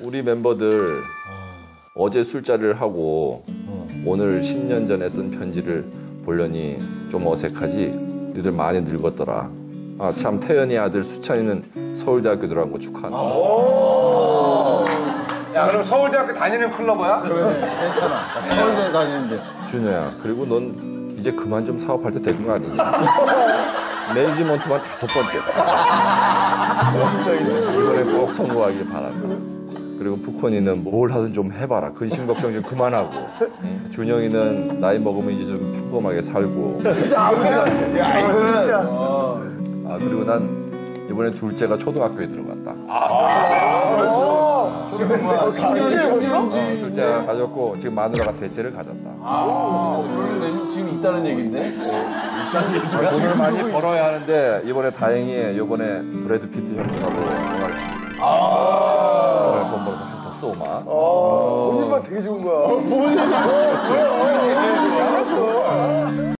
우리 멤버들 어제 술자리를 하고 오늘 10년 전에 쓴 편지를 보려니 좀 어색하지? 니들 많이 늙었더라. 아, 참, 태연이 아들 수찬이는 서울대학교 들어간 거 축하한다. 야, 그럼 서울대학교 다니는 클러버야? 그래, 괜찮아. 나 서울대 다니는데. 준호야, 그리고 넌 이제 그만 좀 사업할 때 되는 거 아니니? 매니지먼트만 5번째. 이번에 꼭 성공하길 바란다. 그리고 북헌이는 뭘 하든 좀 해봐라. 근심 걱정 좀 그만하고. 준영이는 나이 먹으면 이제 좀 평범하게 살고. 진짜 아버지 같아. 야, 이거는. 진짜. 아, 그리고 난 이번에 둘째가 초등학교에 들어갔다. 둘째가 가졌고 지금 마누라가 셋째를 가졌다. 그러는데 지금 있다는 얘기인데? 돈을 많이 벌어야 하는데 이번에 다행히 이번에 브래드 피트 형님하고 영화를 찍게 돈 벌어서 한턱 쏘마. 본인만 되게 좋은 거야. 본인만.